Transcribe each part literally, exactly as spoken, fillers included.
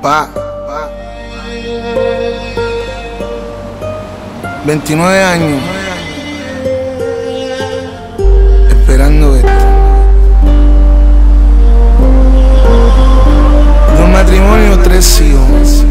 Pa, pa. veintinueve años esperando esto. Dos matrimonios, tres hijos.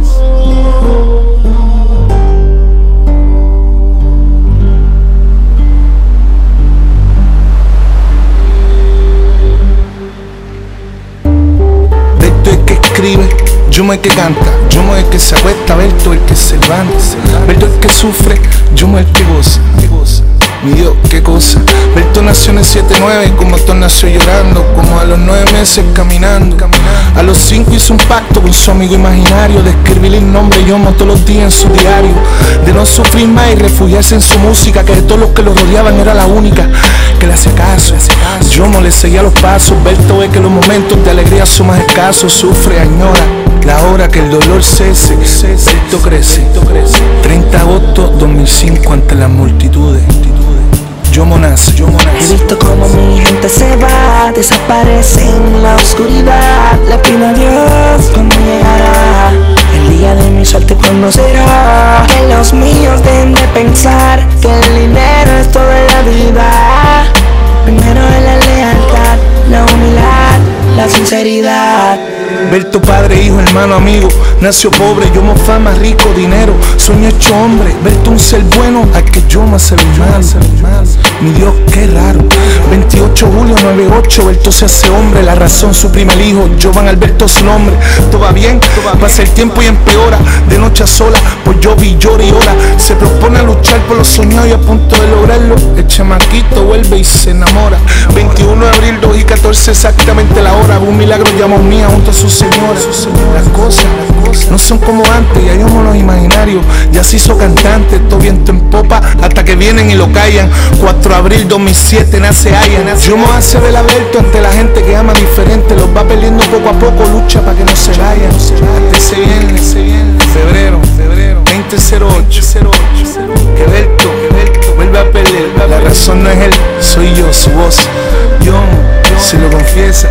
Esto es que escribe, Yomo el que canta, Yomo el que se acuesta, Berto el que se levanta, Berto el que sufre, Yomo el que goza. Mi Dios, qué cosa. Berto nació en el siete nueve, como Thor nació llorando, como a los nueve meses caminando. A los cinco hizo un pacto con su amigo imaginario de escribirle el nombre Yomo todos los días en su diario, de no sufrir más y refugiarse en su música, que de todos los que lo rodeaban era la única que le hace caso. Yomo le seguía los pasos. Berto ve que los momentos de alegría son más escasos, sufre, añora la hora que el dolor cese. Berto crece. treinta de agosto dos mil cinco, ante las multitudes. Yomo nace, Yomo nace. He visto como mi gente se va, desaparece en la oscuridad. Le pido a Dios cuando llegará el día de mi suerte, cuando será. Que los míos deben de pensar que el dinero es todo en la vida. Primero es la lealtad, la humildad, la sinceridad. Berto padre, hijo, hermano, amigo, nació pobre, Yomo fama, rico, dinero, sueño hecho hombre. Berto un ser bueno al que Yomo hace el mal. Mi Dios, qué raro. veintiocho de julio noventa y ocho, Berto se hace hombre, la razón su primer hijo, Jovan Alberto su nombre. Todo va bien, pasa el tiempo y empeora, de noche a sola, pues yo vi, llora y ora. Se propone a luchar por los soñados y a punto de lograrlo, el chamaquito vuelve y se enamora. veintiuno de abril, dos y catorce exactamente la hora, un milagro llamó mía junto a su señora. Las cosas no son como antes, ya Yomo los imaginarios, ya se hizo cantante, todo viento en popa hasta que vienen y lo callan. Cuatro de abril dos mil siete nace Aya. Yomo hace ver Berto ante la gente que ama diferente, los va perdiendo poco a poco, lucha para que no se vayan. Hasta ese viernes, febrero, veinte cero ocho, que Berto, que Berto vuelve a perder. La razón no es él, soy yo, su voz. Yomo se lo confiesa,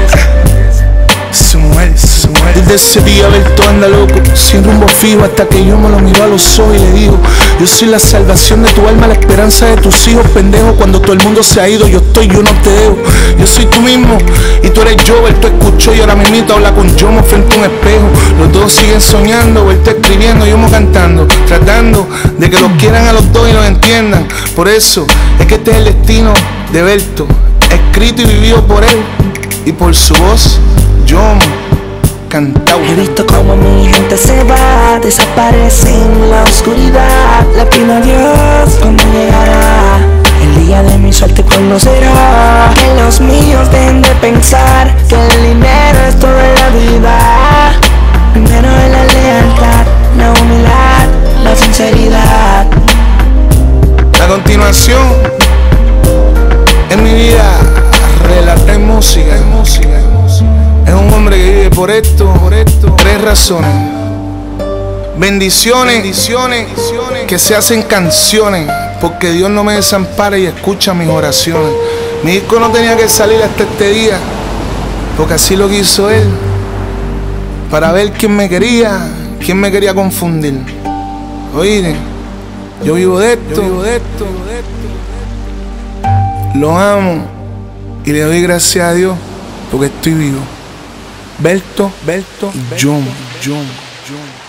su mujer, su mujer. Desde ese día Berto anda loco, sin rumbo fijo, hasta que Yomo lo miró a los ojos y le dijo: yo soy la salvación de tu alma, la esperanza de tus hijos, pendejo. Cuando todo el mundo se ha ido, yo estoy, yo no te dejo. Yo soy tú mismo y tú eres yo. Berto escuchó y ahora mismito habla con Yomo frente a un espejo. Los dos siguen soñando, Berto escribiendo, Yomo cantando, tratando de que los quieran a los dos y los entiendan. Por eso es que este es el destino de Berto, escrito y vivido por él y por su voz. Yomo cantaba. He visto como mi gente se va, desaparece en la oscuridad. Le pido a Dios cuando llegará el día de mi suerte, cuando será. Que los míos deben de pensar que el dinero es todo en la vida. Primero es la lealtad, la humildad, la sinceridad. A continuación, en mi vida relaté música, música. Es un hombre que vive por esto, por esto, tres razones. Bendiciones, bendiciones, que se hacen canciones, porque Dios no me desampara y escucha mis oraciones. Mi disco no tenía que salir hasta este día, porque así lo quiso Él, para ver quién me quería, quién me quería confundir. Oíste, yo vivo de esto, yo vivo de esto, lo amo y le doy gracias a Dios porque estoy vivo. Berto, Berto, y Yomo, Yomo, Yomo.